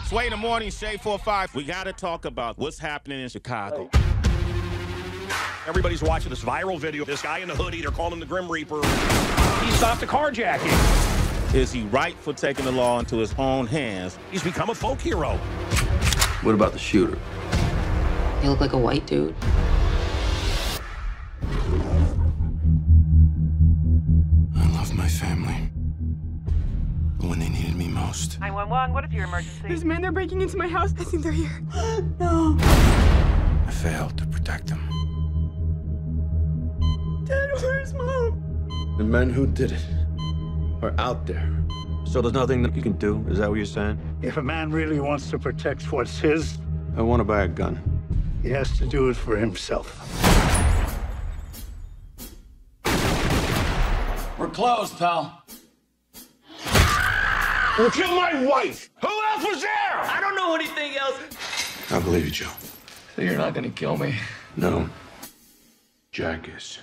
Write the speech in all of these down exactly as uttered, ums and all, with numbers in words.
Sway in the morning, Shade four five. We got to talk about what's happening in Chicago. Everybody's watching this viral video. This guy in the hoodie, they're calling him the Grim Reaper. He stopped a carjacking. Is he right for taking the law into his own hands? He's become a folk hero. What about the shooter? You look like a white dude. I love my family. But when they needed me most. nine one one, what is your emergency? There's men, they're breaking into my house. I think they're here. No. I failed to protect them. Dad, where's Mom? The men who did it are out there. So there's nothing that you can do? Is that what you're saying? If a man really wants to protect what's his, I want to buy a gun. he has to do it for himself. We're closed, pal. You killed my wife. Who else was there? I don't know anything else. I believe you, Joe. So you're not gonna kill me? No. Jack is.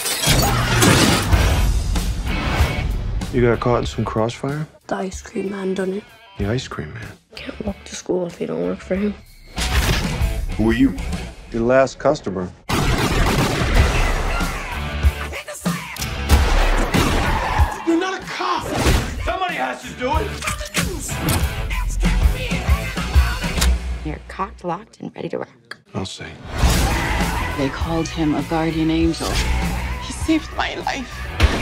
You got caught in some crossfire? The ice cream man done it. The ice cream man. Can't walk to school if you don't work for him. Who are you? Your last customer. You're not a cop. Somebody has to do it. You're cocked, locked, and ready to rock. I'll say. They called him a guardian angel. He saved my life.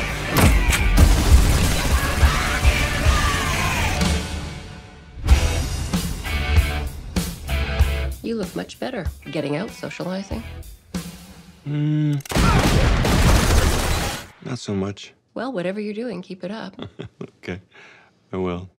You look much better. Getting out, socializing. Hmm. Not so much. Well, whatever you're doing, keep it up. Okay, I will.